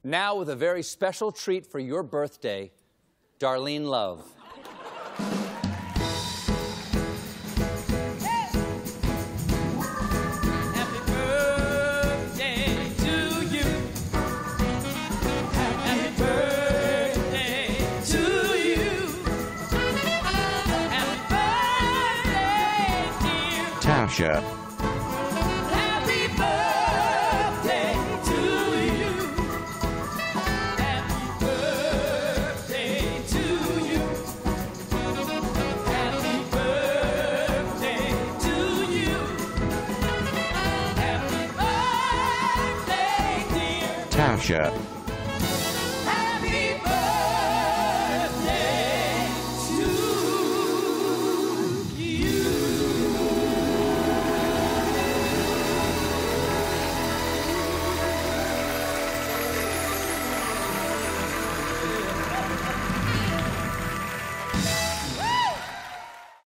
Now with a very special treat for your birthday, Darlene Love. Tasha. Happy birthday to you. Happy birthday to you. Happy birthday to you. Happy birthday, dear Tasha.